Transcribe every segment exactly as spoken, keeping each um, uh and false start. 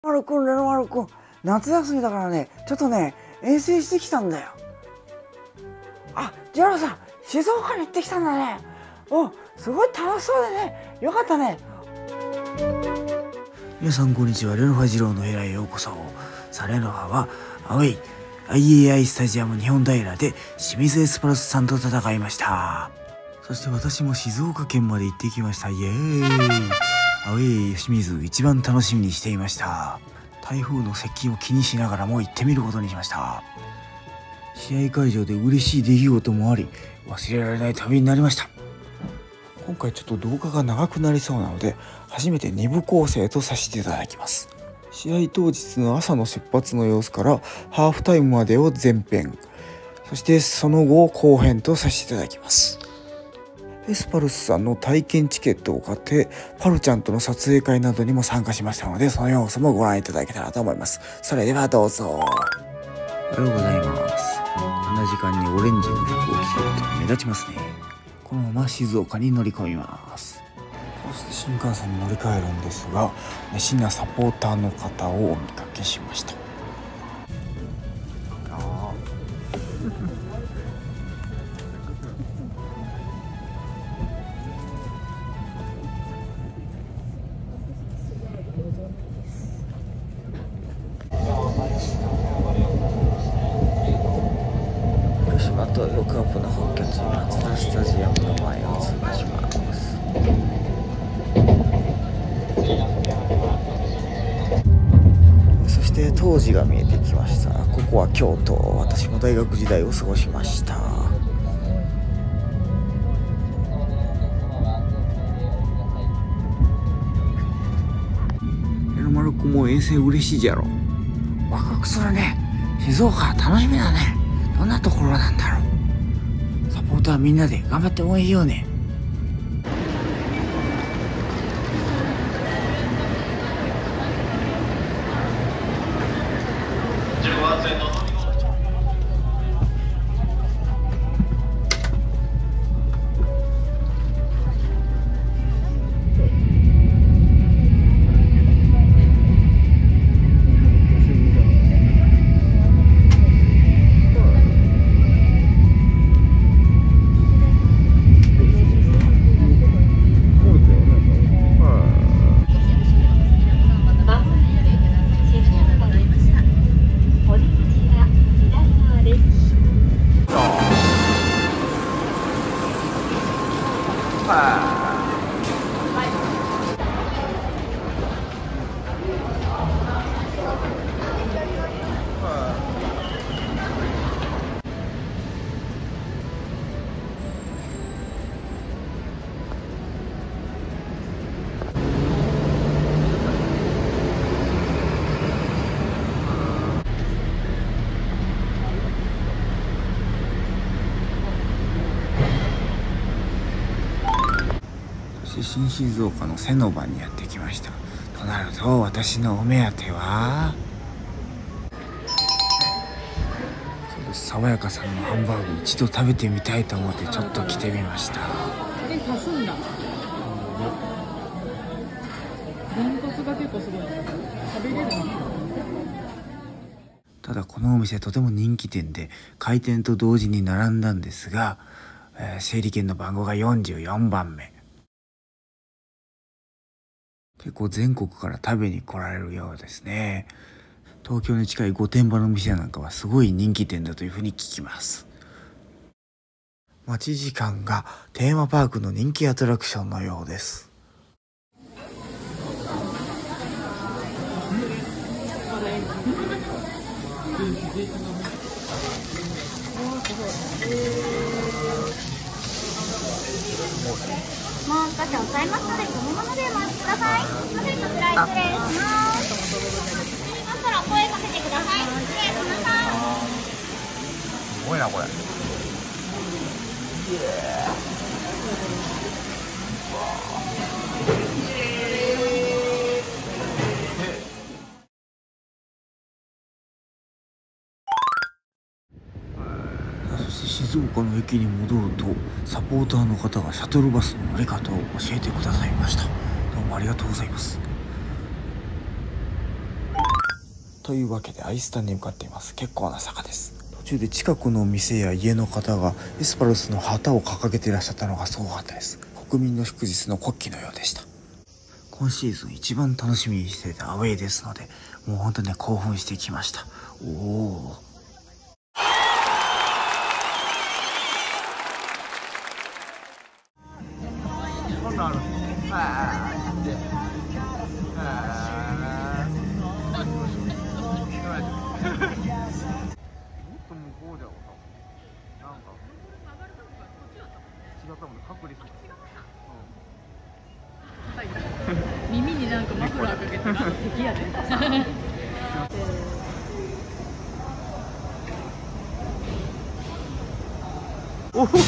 まるくん、レノマルくん、夏休みだからね、ちょっとね、遠征してきたんだよ。あ、ジェロさん、静岡に行ってきたんだね。うん、すごい楽しそうでね、よかったね。 皆さんこんにちは、レノファ二郎の部屋へようこそ。さあ、レノファはアウェイ アイエーアイ スタジアム日本平で清水エスパルスさんと戦いました。そして私も静岡県まで行ってきました。イエーイ。アウェイ清水一番楽しみにしていました。台風の接近を気にしながらも行ってみることにしました。試合会場で嬉しい出来事もあり、忘れられない旅になりました。今回ちょっと動画が長くなりそうなので、初めてに部構成とさせていただきます。試合当日の朝の出発の様子からハーフタイムまでを前編、そしてその後を後編とさせていただきます。エスパルスさんの体験チケットを買ってパルちゃんとの撮影会などにも参加しましたので、その様子もご覧いただけたらと思います。それではどうぞ。おはようございます。こんな時間にオレンジの服を着ていると目立ちますね。このまま静岡に乗り込みます。そして新幹線に乗り換えるんですが、熱心なサポーターの方をお見かけしました。広島とヨカープの本拠地マツダスタジアムの前を通過します。そして当時が見えてきました。ここは京都。私も大学時代を過ごしました。レノマルくんも遠征嬉しいじゃろ。ワクワクするね。静岡楽しみだね。どんなところなんだろう。サポーターみんなで頑張って応援しようね。新静岡の瀬の場にやってきました。となると私のお目当てはそうです、爽やかさんのハンバーグ一度食べてみたいと思ってちょっと来てみました。 え、足すんだ。豚骨が結構すごい。食べれるの？ ただこのお店とても人気店で開店と同時に並んだんですが、えー、整理券の番号がよんじゅうよんばんめ。結構全国から食べに来られるようですね。東京に近い御殿場の店なんかはすごい人気店だというふうに聞きます。待ち時間がテーマパークの人気アトラクションのようです。 もう少し遅いますので、このままでお待ちください。すいません、こちら失礼します。すいません、声かけてください。失礼しました。 すごいなこれ。静岡の駅に戻るとサポーターの方がシャトルバスの乗り方を教えてくださいました。どうもありがとうございます。 というわけでアイスタに向かっています。結構な坂です。途中で近くの店や家の方がエスパルスの旗を掲げていらっしゃったのがすごかったです。国民の祝日の国旗のようでした。今シーズン一番楽しみにしていたアウェイですので、もう本当にね興奮してきました。おお。 耳になんかマフラーかけたら敵やで。 おお、す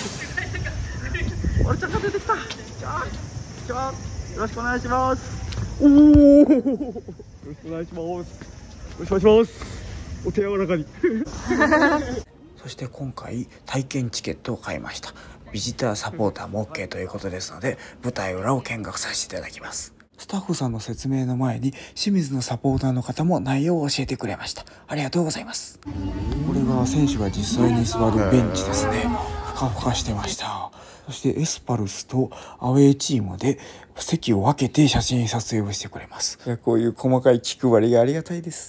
ごい。俺ちゃんが出てきた。ちょちょよろしくお願いします。おお、よろしくお願いします。よろしくお願いします。お手柔らかに。 そして今回体験チケットを買いました。ビジターサポーターも OK ということですので、舞台裏を見学させていただきます。スタッフさんの説明の前に清水のサポーターの方も内容を教えてくれました。ありがとうございます。これが選手が実際に座るベンチですね。ふかふかしてました。そしてエスパルスとアウェイチームで席を分けて写真撮影をしてくれます。こういう細かい気配りがありがたいです。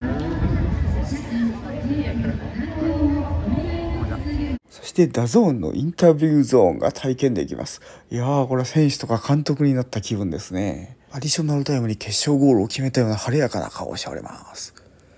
そしてダゾーンのインタビューゾーンが体験できます。いやー、これは選手とか監督になった気分ですね。アディショナルタイムに決勝ゴールを決めたような晴れやかな顔をしております。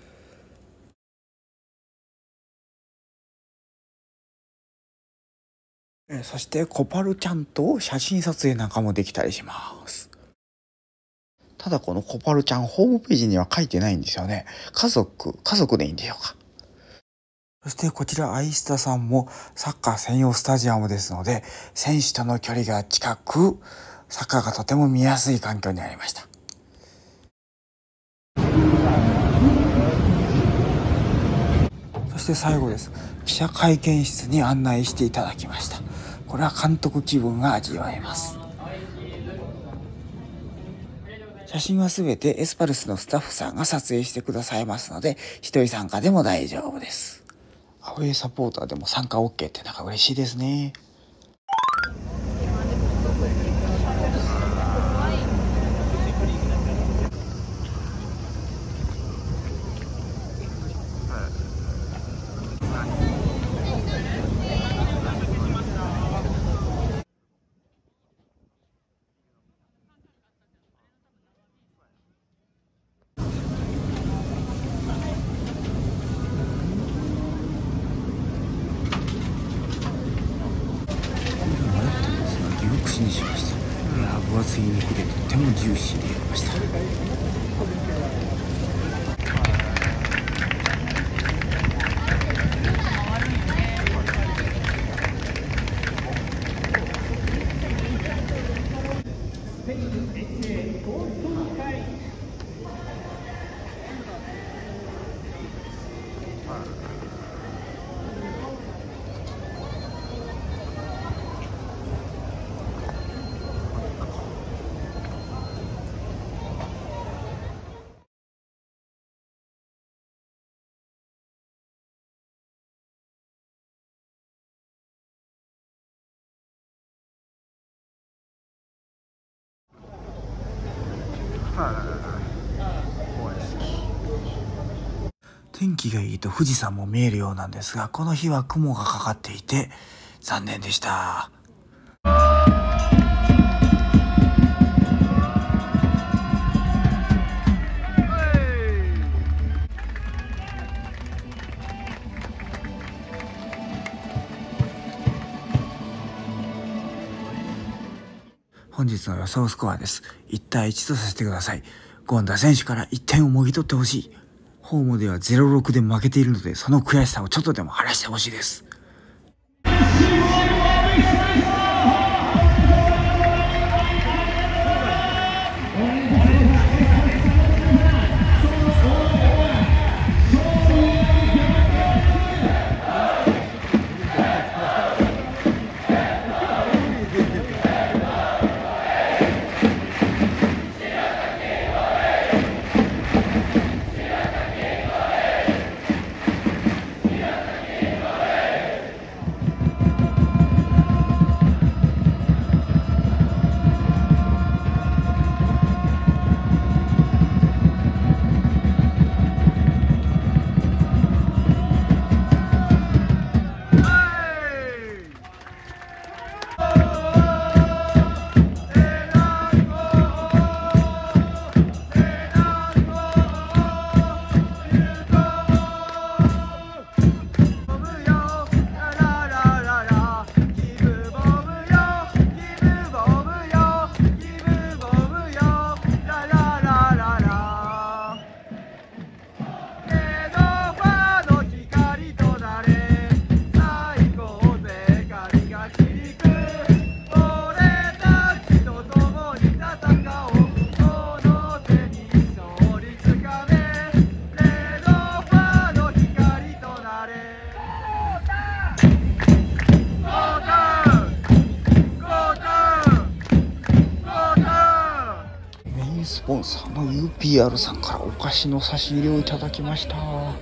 えそしてコパルちゃんと写真撮影なんかもできたりします。ただこのコパルちゃんホームページには書いてないんですよね。家族、家族でいいんでしょうか。そしてこちらアイスタさんもサッカー専用スタジアムですので、選手との距離が近く、サッカーがとても見やすい環境にありました。そして最後です。記者会見室に案内していただきました。これは監督気分が味わえます。写真はすべてエスパルスのスタッフさんが撮影してくださいますので、一人参加でも大丈夫です。アウェイサポーターでも参加 OK ってなんか嬉しいですね。にしました。いや分厚い肉でとってもジューシーでやりました。天気がいいと富士山も見えるようなんですが、この日は雲がかかっていて残念でした。本日の予想スコアです。いち対いちとさせてください。権田選手からいってんをもぎ取ってほしい。ホームでは ゼロたいろく で負けているので、その悔しさをちょっとでも晴らしてほしいです。 ンサーの ユーピーアール さんからお菓子の差し入れをいただきました。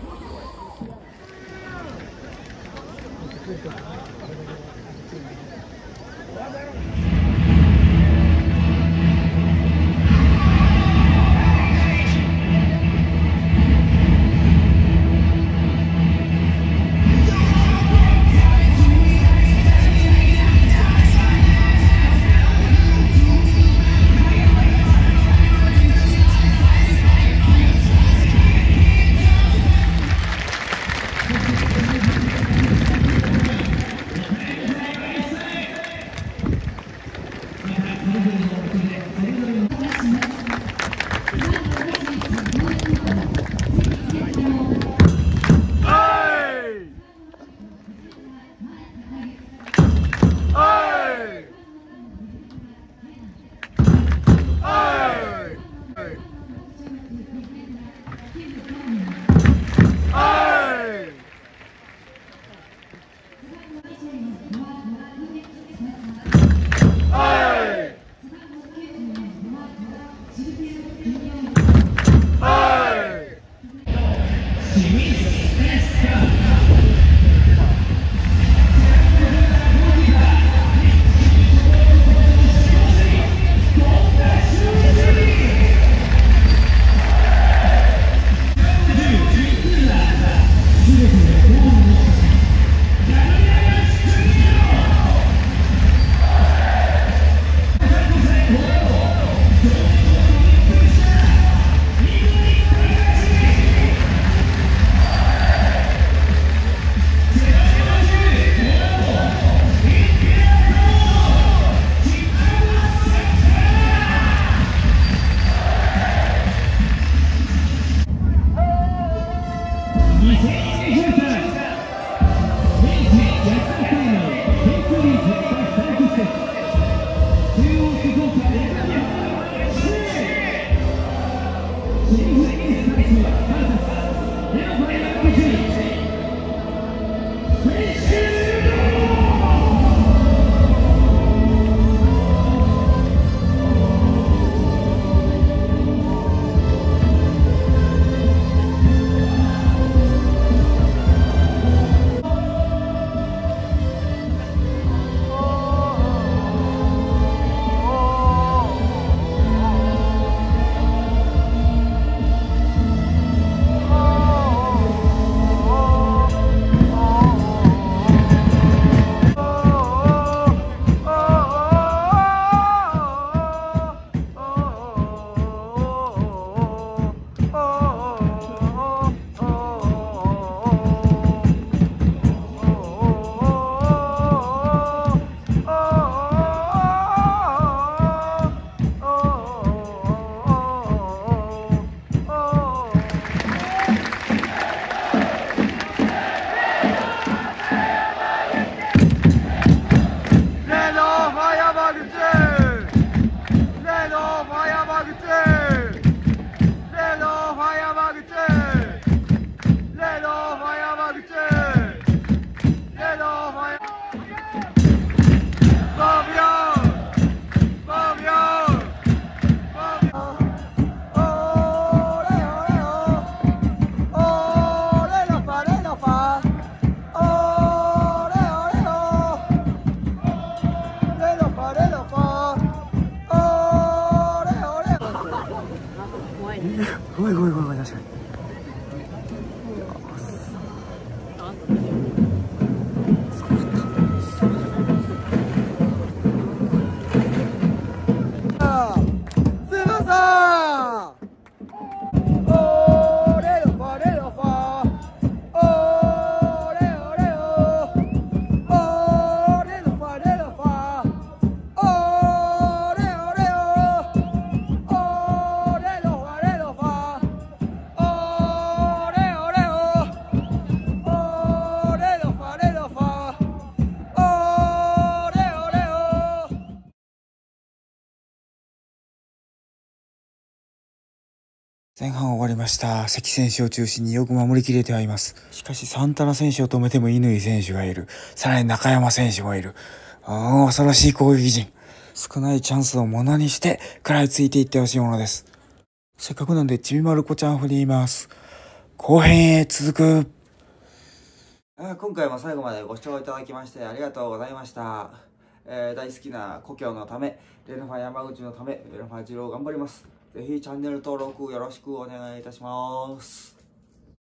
ごめんごめんごめん、確かに。前半終わりました。関選手を中心によく守りきれてはいます。しかしサンタナ選手を止めても乾選手がいる。さらに中山選手もいる。ああ、恐ろしい攻撃陣。少ないチャンスをものにして食らいついていってほしいものです。 せっかくなんでちびまる子ちゃん風に言います。後編へ続く。今回も最後までご視聴いただきましてありがとうございました。えー、大好きな故郷のため、レノファ山口のため、レノファ二郎頑張ります。ぜひチャンネル登録よろしくお願いいたします。